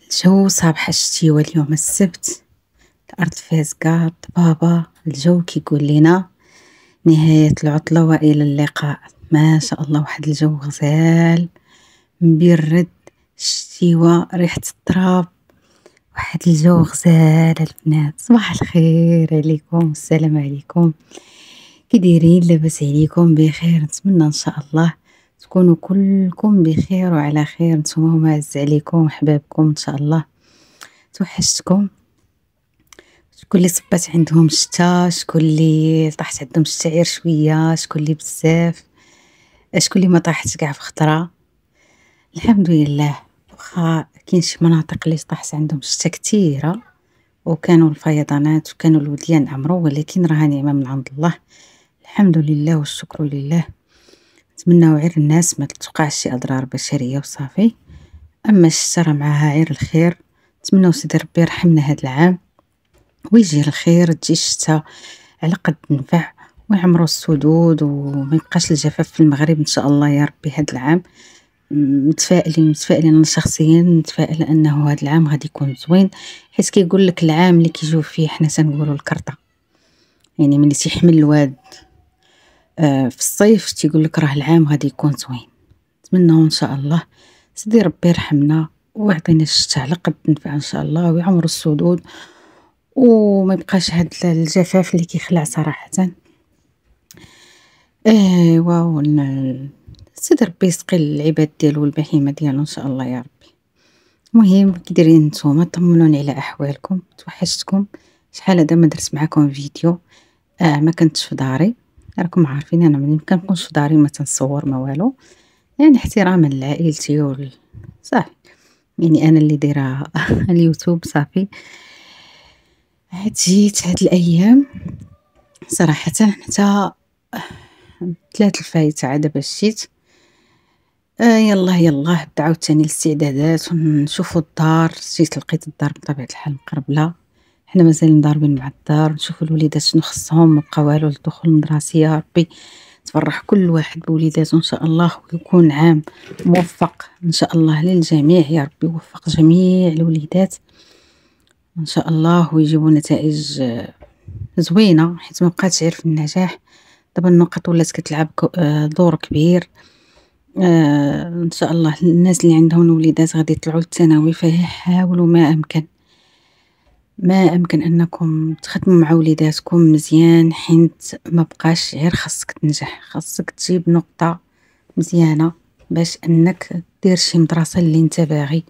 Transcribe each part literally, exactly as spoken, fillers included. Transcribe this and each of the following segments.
الجو صباح الشتيوة اليوم السبت. الأرض فازقة ضبابة، الجو كيقول لنا نهاية العطلة وإلى اللقاء. ما شاء الله، واحد الجو غزال مبرد، الشتيوة، ريحة التراب، واحد الجو غزال. البنات صباح الخير عليكم، السلام عليكم، كي دايرين؟ لاباس عليكم؟ بخير؟ نتمنى ان شاء الله تكونوا كلكم بخير وعلى خير. نتوما معز عليكم وحبابكم ان شاء الله. توحشتكم. شكون اللي صبات عندهم الشتا، شكون اللي طاحت عندهم الشعير شويه، شكون اللي بزاف، شكون اللي ما طاحتش كاع في خطره. الحمد لله، واخا كاين شي مناطق اللي طاحت عندهم الشتا كثيره وكانوا الفيضانات وكانوا الوديان عمرو، ولكن راها نعمه من عند الله. الحمد لله والشكر لله. نتمنى غير الناس ما تلقاش شي اضرار بشريه وصافي. اما الشتا معها غير الخير. نتمنى سيدي ربي يرحمنا هذا العام ويجي الخير، تجي الشتا على قد نفع ويعمروا السدود وما يبقاش الجفاف في المغرب ان شاء الله يا ربي. هذا العام متفائلين متفائلين انا شخصيا متفائله انه هذا العام غادي يكون زوين، حيت كيقول لك العام اللي كيجيو فيه حنا تنقولوا الكرطه، يعني ملي تيحمل الواد آه في الصيف تيقول لك راه العام غادي يكون زوين. نتمنى ان شاء الله سيدي ربي يرحمنا ويعطينا الشتاء على قد نفع ان شاء الله، ويعمر السدود وما يبقاش هاد الجفاف اللي كيخلع صراحه. ايوا سيدي ربي يسقي العباد ديالو والبهيمه ديالو ان شاء الله يا ربي. المهم كي دايرين نتوما؟ طمنوني على احوالكم، توحشتكم. شحال هذا ما درت معكم فيديو، اه ما كنتش في داري. راكم عارفين انا ملي ما كنكونش في داري ما تنصور ما والو، يعني احتراما لعائلتي وال صافي، يعني انا اللي دايره اليوتيوب صافي. عاد جيت هاد الايام صراحه حتى ثلاث الفايته عاد باش جيت. آه يلا يلا بدا عاوتاني الاستعدادات ونشوفوا الدار. جيت لقيت الدار بطبيعه الحال مقربله، حنا مازال مضاربين مع الدار، نشوفوا الوليدات شنو خصهم، ما بقى والو للدخول المدرسي. يا ربي تفرح كل واحد بوليداته ان شاء الله، ويكون عام موفق ان شاء الله للجميع. يا ربي يوفق جميع الوليدات ان شاء الله ويجيبوا نتائج زوينه، حيت ما بقاتش غير في النجاح. دابا النقط ولات كتلعب دور كبير. آه ان شاء الله الناس اللي عندهم الوليدات غادي يطلعوا للثانوي، فيحاولوا ما امكن ما امكن انكم تخدموا مع وليداتكم مزيان، حيت ما بقاش غير خاصك تنجح، خاصك تجيب نقطه مزيانه باش انك دير شي مدرسه اللي انت باغي.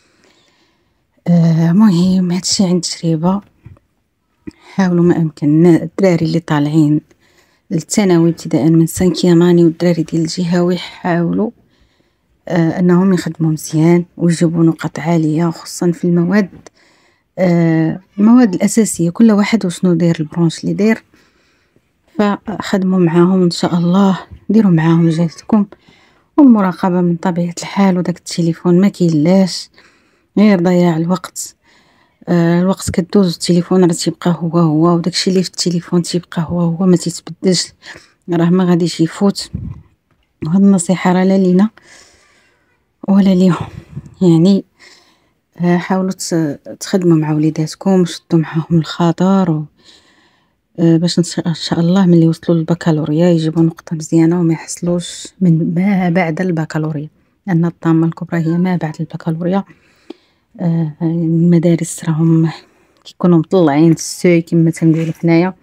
آه مهم هادشي عند تجربه. حاولوا ما امكن الدراري اللي طالعين الثانوي ابتداء من سانكياماني والدراري ديال الجهوي حاولوا آه انهم يخدموا مزيان ويجيبوا نقاط عاليه، خصوصا في المواد آه المواد الاساسيه. كل واحد وشنو داير البرونش اللي داير، فخدموا معاهم ان شاء الله، ديروا معاهم جهدكم. والمراقبه من طبيعه الحال، وداك التليفون ما كيلاش غير ضياع الوقت. آه الوقت كدوز التليفون راه تيبقى هو هو، وداكشي اللي في التليفون تيبقى هو هو ما تيتبدلش، راه ما غاديش يفوت. وهاد النصيحه راه لا لينا ولا ليهم، يعني آه حاولوا تخدموا مع وليداتكم، شدوا معاهم الخاطر و آه باش ان شاء الله ملي يوصلوا للبكالوريا يجيبوا نقطه مزيانه وما يحصلوش من ما بعد البكالوريا، لان الطامه الكبرى هي ما بعد البكالوريا. آه المدارس راهم كيكونوا مطلعين السوي كما تنقولوا حنايا،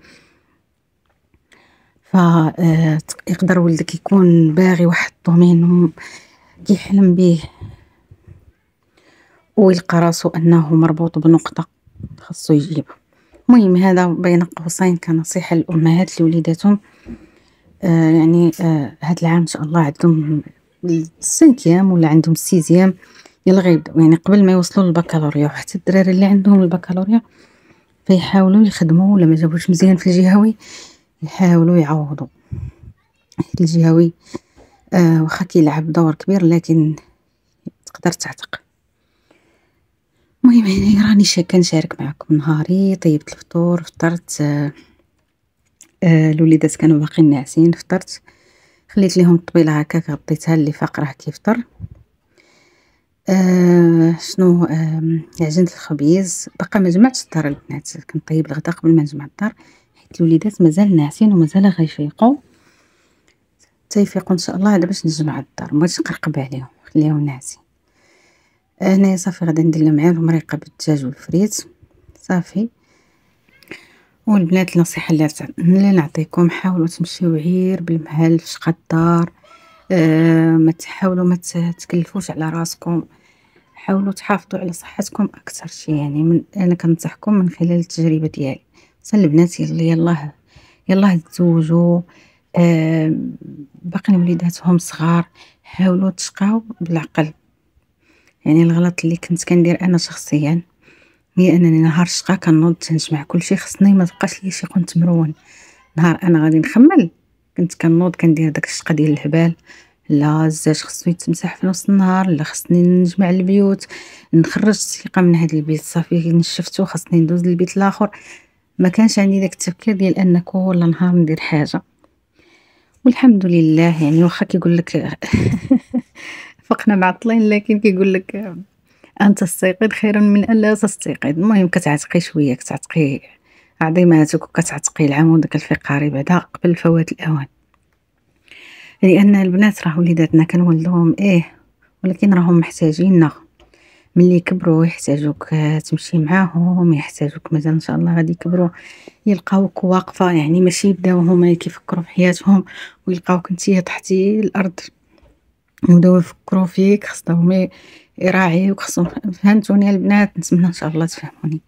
ف آه يقدر ولدك يكون باغي واحد الدومين كيحلم به ويلقى راسو انه مربوط بنقطه خاصو يجيبها. المهم هذا بين قوسين كنصيحه للامهات لوليداتهم. آه يعني آه هذا العام ان شاء الله عندهم السنكيام ولا عندهم السيزيام، يلا غيبداو يعني قبل ما يوصلوا للبكالوريا. وحتى الدراري اللي عندهم البكالوريا فيحاولوا يخدموا، ولا ما جابوش مزيان في الجهوي يحاولوا يعوضوا. الجهوي آه واخا كيلعب دور كبير لكن تقدر تعتق. المهم يعني راني شاكه نشارك معكم نهاري. طيبت الفطور، فطرت. آه آه الوليدات كانوا باقيين ناعسين، فطرت خليت لهم الطبيله هكاك غطيتها اللي فاق راه كيفطر. آه شنو آه عجينة الخبيز بقى ما جمعتش الدار البنات، كنطيب الغدا قبل ما نجمع الدار حيت الوليدات مازال ناعسين ومازال غيفيقوا، تيفيقوا ان شاء الله عاد باش نجمع الدار، مبغيتش نقرقب عليهم نخليهم ناعسين. هنايا صافي غادي ندير لهم عير ومريقه بالدجاج والفريت صافي. والبنات النصيحه اللي اللي نعطيكم، حاولوا تمشيو عير بالمهل في شقة الدار، آه ما تحاولوا ما تكلفوش على راسكم، حاولوا تحافظوا على صحتكم اكثر شيء. يعني من انا كنصحكم من خلال التجربه ديالي، صل البنات يلا يلاه يلاه تزوجوا، آه باقي وليداتهم صغار، حاولوا تشقاو بالعقل. يعني الغلط اللي كنت كندير انا شخصيا هي انني نهار الشقا كنوض تنجمع كلشي، خصني ما تبقاش ليا شي قنت مرون. نهار انا غادي نخمل كنت كنوض كندير داك الشقا ديال الهبال، لا الزاج خصو يتمسح في نص النهار، لا خصني نجمع البيوت، نخرج السيقه من هذا البيت صافي نشفتو خصني ندوز للبيت الاخر. ما كانش عندي داك التفكير ديال ان كل نهار ندير حاجه. والحمد لله يعني واخا كيقول لك فقنا معطلين، لكن كيقول لك ان تستيقظ خير من ان لا تستيقظ. المهم كتعتقي شويه، كتعتقي عظيماتك وكتعتقي العمود الفقري بعدا قبل فوات الاوان. لان البنات راه وليداتنا كنولدوهم ايه، ولكن راهم محتاجيننا ملي يكبروا، يحتاجوك تمشي معاهم، يحتاجوك مازال ان شاء الله غادي يكبروا يلقاوك واقفه، يعني ماشي يبداو هما كيفكروا في حياتهم ويلقاوك نتيا تحتي الارض يبداو يفكروا فيك. خصهم يراعيوك، خصهم، فهمتوني البنات؟ نتمنى ان شاء الله تفهموني.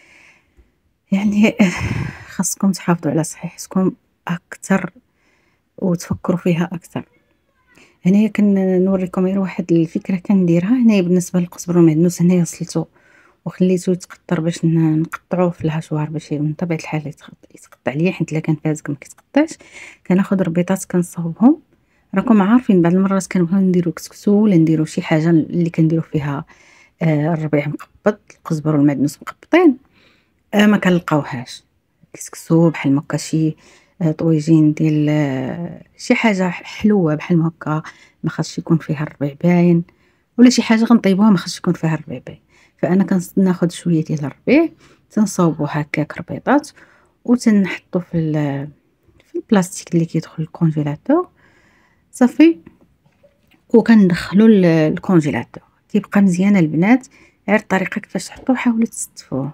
يعني خاصكم تحافظوا على صحتكم اكثر وتفكروا فيها اكثر. هنايا كنوريكم غير واحد الفكره كنديرها هنايا بالنسبه للقزبر والمعدنوس. هنايا غسلته وخليته يتقطر باش نقطعوه في الهشوار باش من طبيعه الحال يتقطع ليا، حيت الا كان فازك ما كيتقطعش. كناخذ ربيطات كنصاوبهم. راكم عارفين بعض المرات كنبغيو نديرو كسكسو ولا نديرو شي حاجه اللي كنديرو فيها آه الربيع مقبط، القزبر والمعدنوس مقبطين، آه ما كنلقاوهاش. كسكسو بحال هكا شي آه طويجين ديال آه شي حاجه حلوه بحال هكا ما خاصش يكون فيها الربيع باين، ولا شي حاجه غنطيبوها ما خاصش يكون فيها الربيع باين. فانا كناخذ شويه ديال الربيع تنصاوبو هكاك ربيطات وتنحطو في في البلاستيك اللي كيدخل الكونجيلاتور صافي، وكندخلو الكونجيلاتور كيبقى مزيان. البنات غير الطريقه كيفاش تحطوه حاولوا تستفوه.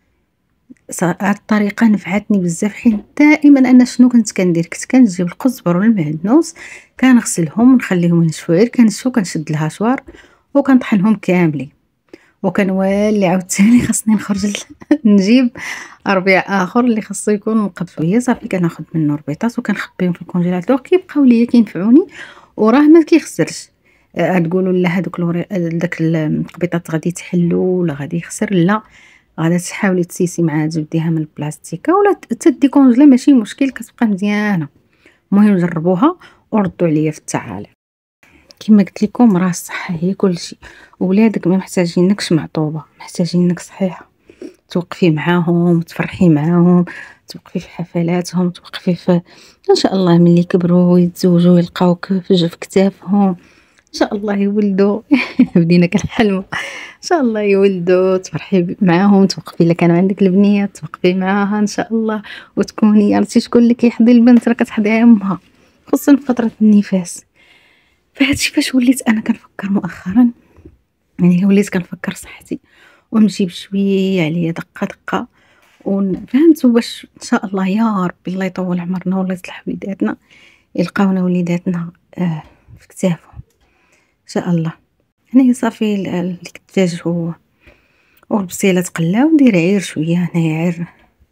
هاد الطريقه نفعتني بزاف، حيت دائما انا شنو كنت كندير، كنت كنجيب القزبر والمعدنوس كنغسلهم ونخليهم ينشفوا، غير كنشفوا كنشد الهاشوار وكنطحنهم كاملين، وكنولي عاوتاني خاصني نخرج نجيب ربيع اخر اللي خاصو يكون منقب شويه صافي كناخذ منه ربيطات وكنخبيهم في الكونجيلاتور كيبقاو ليا كينفعوني وراه ما كيخسرش. أه تقولوا لا هذوك داك القبيطات غادي تحلو ولا غادي يخسر، لا غادا تحاولي تسيسي معها تجبديها من البلاستيكه ولا تدي كونجلا ماشي مشكل كتبقى مزيانه. المهم جربوها وردوا عليا في التعاليق. كما قلت لكم راه الصحه هي كل شيء، ولادك ما محتاجينكش معطوبه، محتاجينك صحيحه توقفي معاهم تفرحي معاهم، توقفي في حفلاتهم، توقفي في ان شاء الله ملي يكبروا ويتزوجوا يلقاوك في كتافهم ان شاء الله يولدوا بدينا كنحلموا ان شاء الله يولدوا تفرحي معاهم، توقفي الا كانوا عندك البنيات توقفي معاها ان شاء الله، وتكوني عرفتي شكون اللي كيحضي البنت راه كتحضيها امها، خصوصا في فتره النفاس. فهادشي فاش وليت انا كنفكر مؤخرا، يعني وليت كنفكر صحتي ونمشي بشويه عليا دقه دقه وفهمتوا باش ان شاء الله يا ربي الله يطول عمرنا والله يصلح وليداتنا يلقاونا وليداتنا آه في كتافهم ان شاء الله. هنايا صافي الدجاج هو والبصيله تقلاو ندير عير شويه، هنايا عير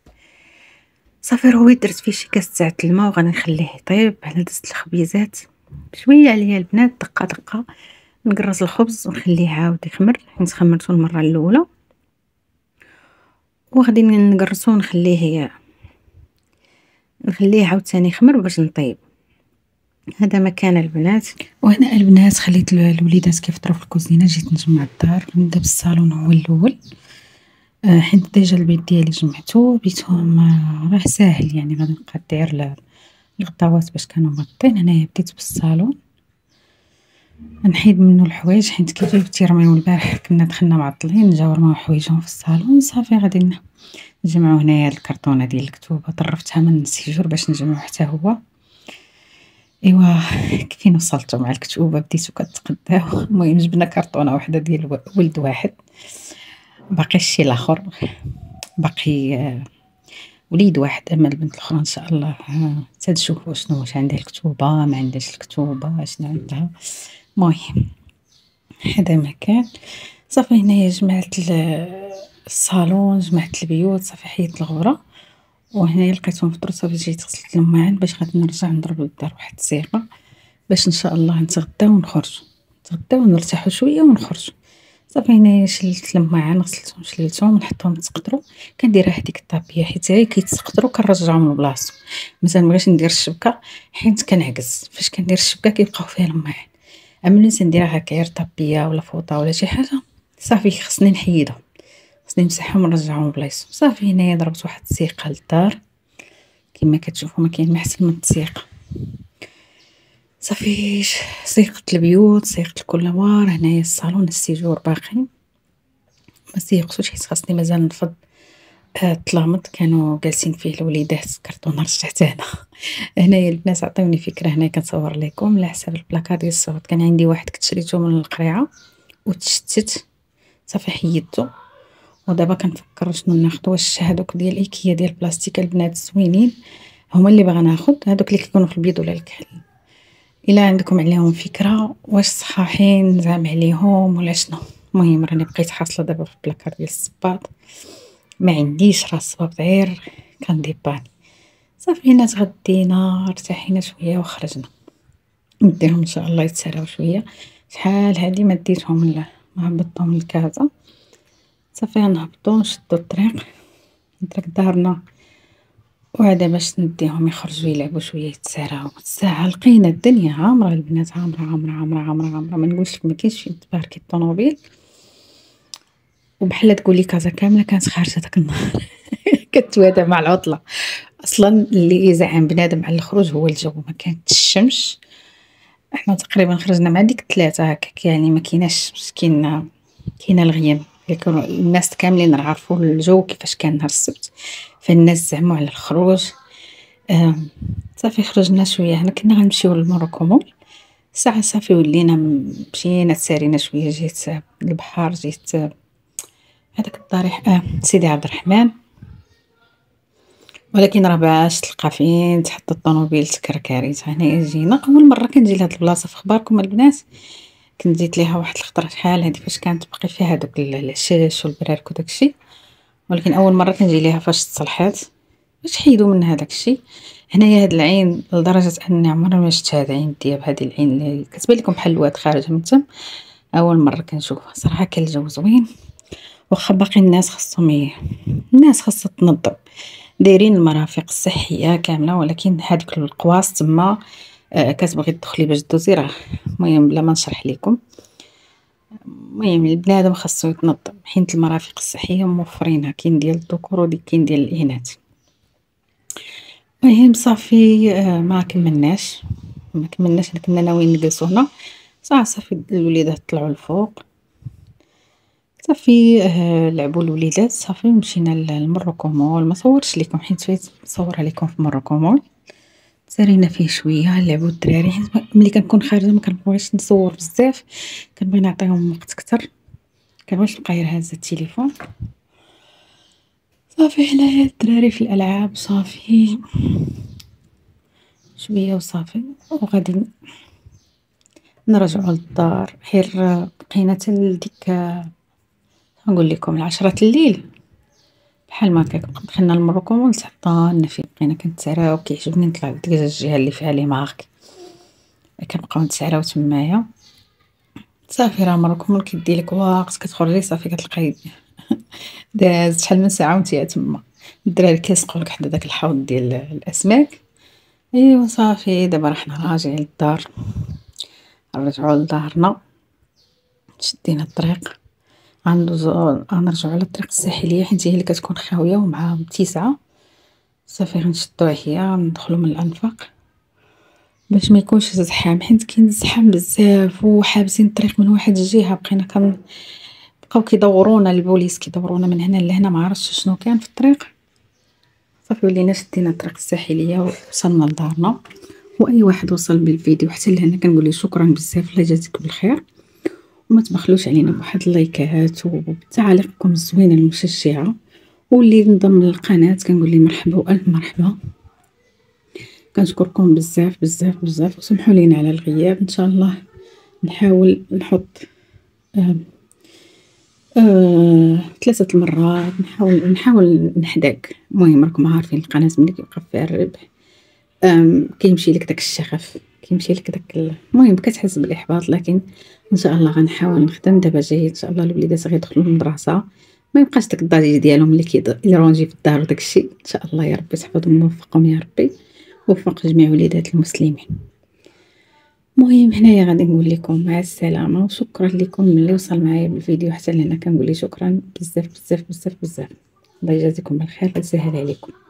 صافي روي درت فيه شي كاس تاع الماء وغادي نخليه يطيب على دست الخبيزات بشويه عليا البنات دقه دقه. نقرص الخبز ونخليه عاود يخمر حيت خمرته المره الاولى، وغادي نقرصو ونخليه نخليه عاوتاني يخمر باش نطيب. هذا مكان البنات. وهنا البنات خليت الوليدات كيفطروا في الكوزينه، جيت نجمع الدار نبدا بالصالون هو الاول آه حيت ديجا البيت ديالي جمعته بيتهم آه راه ساهل، يعني غادي نبقى ندير الغطاوات باش كانوا مغطين. هنايا بديت بالصالون نحيد منه الحوايج حيت كي جاو تيرميو البارح كنا دخلنا معطلين جاو رماو حوايجهم في الصالون صافي غادي نجمعو هنايا الكرتونه ديال الكتوبه طرفتها من السيجور باش نجمعو حتى هو. ايوا كيفين وصلتو مع الكتوبه بديتو كتقداو. المهم جبنا كرتونه وحده ديال ولد واحد باقي الشي الاخر باقي آه وليد واحد. اما البنت الاخرى ان شاء الله تنشوفوا شنو واش عندها الكتوبه ما عندهاش الكتوبه شنو عندها. المهم هذا ما كان صافي. هنايا جمعت الصالون جمعت البيوت صافي حيدت الغبره. وهنايا لقيتهم فطروا صافي جيت غسلت الماعن باش غادي نرجع نضرب للدار واحد السيقه باش ان شاء الله نتغداو ونخرجوا نتغداو ونرتاحوا شويه ونخرجوا. صافي هنايا شلت الماعن غسلتهم شليتهم ونحطهم يتسقطروا. كنديرها هذيك الطابيه حيت هي كيتسقطروا كنرجعهم لبلاصتو. مثلا مبغيتش ندير الشبكه حيت كنعكس فاش كندير الشبكه كيبقاو فيها الماعن. اما ملي نديرها هكا غير طابيه ولا فوطه ولا شي حاجه صافي خصني نحيدهم خصني نمسحهم ونرجعهم لبلايصهم. صافي هنايا ضربت واحد السيقه للدار كما كتشوفوا ما كاين ما احسن من التسيقه. صافي سيقت البيوت سيقت الكولوار. هنايا الصالون السيجور باقي ما سيقتوش حيت خاصني مازال نفض الطلامط كانوا جالسين فيه الوليدات كرتونه رجعت هنا. هنايا البنات عطيوني فكره. هنا كنصور لكم على حساب البلاكار ديال الصوت. كان عندي واحد كنت شريته من القريعه وتشتت صافي حيدته. ودابا كنفكر شنو ناخذ. واش هذوك ديال ايكيا ديال البلاستيك البنات زوينين هما اللي باغا ناخذ هذوك اللي كيكونوا في البيض ولا الكحل. الا عندكم عليهم فكره واش صحاحين نزعم عليهم ولا شنو. المهم راني بقيت حاصله دابا في البلاكار ديال الصباط ما عنديش راه الصباط غير كنديباني. صافي هنا تغدينا ارتاحينا شويه وخرجنا نديرهم ان شاء الله يتسراو شويه. شحال هادي ما ديتهم لا ما هبطتهم لكازا. صافي غنهبطو نشدو الطريق نترك دارنا وعدا باش نديهم يخرجوا يلعبوا شويه يتساراو. الساعه لقينا الدنيا عامره البنات عامره عامره عامره عامره عامره ما نقولش لك ما كاينش فين تباركي الطوموبيل. وبحال تقولي كازا كامله كانت خارجه داك النهار كتوادى مع العطله. اصلا اللي يزعم بنادم على الخروج هو الجو. ما كانت الشمس احنا تقريبا خرجنا مع ديك ثلاثة هكاك يعني ما كايناش كاينه كاينه الغيم. كانوا الناس كاملين عارفوا الجو كيفاش كان نهار السبت فالناس زعموا على الخروج. آه صافي خرجنا شويه. هنا كنا غنمشيو للموروكو مول ساعه صافي ولينا مشينا تسارينا شويه. جيت البحر جيت هذاك الطريق اه سيدي عبد الرحمن. ولكن راه باش تلقى فين تحط الطوموبيل تكركاريت. هنايا جينا اول مره كنجي لهاد البلاصه في اخباركم البنات. كنت جيت ليها واحد الخطره شحال هادي فاش كانت باقي فيها هذوك العشاش والبرارك وداكشي. ولكن اول مره كنجي ليها فاش تصلحات باش حيدوا من هذاك الشيء. هنايا هاد العين لدرجه اني عمري ما شفت هاد عين دياب. هذه العين اللي كتبان لكم بحال الواد خارج من تم اول مره كنشوفها صراحه. كان الجو زوين واخا باقي الناس خصهم ي... الناس خاصها تنظم دايرين المرافق الصحيه كامله. ولكن هذوك القواص تما آه كتبغي تدخلي باش دوزي راه المهم بلا ما نشرح لكم. المهم البنادم خاصو يتنظم حيت المرافق الصحيه موفرينها كاين ديال الذكور وديك كاين ديال الاناث. المهم صافي آه ما كملناش ما كملناش كنا ناويين نجلسوا هنا صافي صافي الوليدات طلعوا الفوق. صافي آه لعبوا الوليدات صافي مشينا للمروكو مول. ما صورتش لكم حيت فايت نصورها لكم في مروكو مول. سارينا فيه شويه لعبوا الدراري حيت ملي كنكون خارجه ما كنبغيش نصور بزاف كنبغي نعطيهم وقت اكثر كنبغيش نبقى غير هازه التليفون. صافي هنايا الدراري في الالعاب صافي شويه وصافي وغادي نرجعوا للدار. غير بقينا حتى لديك نقول لكم العشرة الليل بحال ما هكاك دخلنا لمروكو مول تعطلنا فيه بقينا كنتسراو. كيعجبني نطلع لديك الجهه اللي فيها لي مارك كنبقاو نتسراو تمايا. صافي راه مروكو مول كيدي لك وقت كتخرجي صافي كتلقاي داز شحال من ساعه وانتي تما. الدراري كيسقوا لك حدا داك الحوض ديال الاسماك. ايوا صافي دابا رحنا راجعين للدار نرجعوا لدارنا. شدينا الطريق غندوزو غنرجعوا على الطريق الساحليه حيت هي اللي كتكون خاويه ومع متسعه. صافي غنشدو هي ندخلو من الانفاق باش ما يكونش زحام، حيت كاين الزحام بزاف وحابسين الطريق من واحد الجهة، بقينا كن بقاو كيدورونا البوليس كيدورونا من هنا لهنا، ما عرفتش شنو كان في الطريق. صافي ولينا شدينا الطريق الساحلية ووصلنا لدارنا. واي واحد وصل بالفيديو حتى لهنا كنقول له شكرا بزاف، الله يجازيك بالخير، وما تبخلوش علينا بواحد اللايكات وبتعاليقكم الزوينه المشجعه. واللي انضم للقناه كنقول ليه مرحبا والف مرحبا. كنشكركم بزاف بزاف بزاف، وسمحوا لينا على الغياب. ان شاء الله نحاول نحط آه آه ثلاثه المرات، نحاول نحاول نحداك. المهم راكم عارفين القناه ملي كيوقف فيها الربح كيمشي لك داك الشغف، كيمشي لك داك المهم كتحس بالاحباط. لكن ان شاء الله غنحاول نخدم. دابا جاي ان شاء الله الوليدات غيدخلوا للمدرسه، ما يبقاش داك الضجيج ديالهم اللي كيرونجي في الدار وداك الشيء. ان شاء الله يا ربي تحفظهم ووفقهم يا ربي، وفق جميع وليدات المسلمين. المهم هنايا غادي نقول لكم مع السلامه، وشكرا لكم اللي وصل معايا بالفيديو حتى لهنا. كنقول لي شكرا بزاف بزاف بزاف بزاف. الله يجازيكم بالخير ويسهل عليكم.